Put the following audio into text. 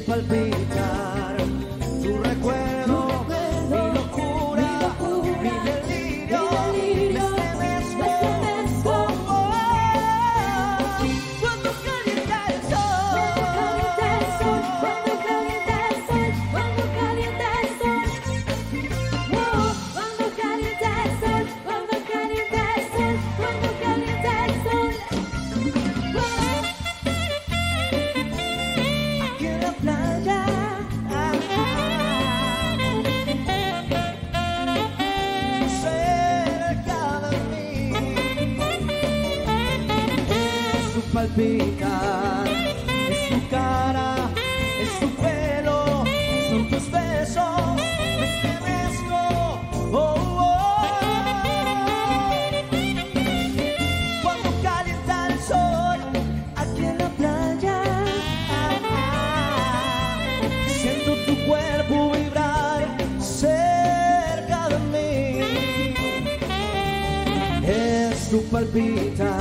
palpitar, tu recuerdo, mi locura, mi delirio, me estremezco, cuando calienta el sol, cuando calienta el sol, cuando calienta el sol, cuando calienta el sol, cuando calienta el sol, cuando calienta el sol, aquí en la playa. Palpitar, es tu cara, es tu pelo, son tus besos, me estremezco, oh, oh. Cuando calienta el sol, aquí en la playa, siento tu cuerpo vibrar cerca de mí, es tu palpitar.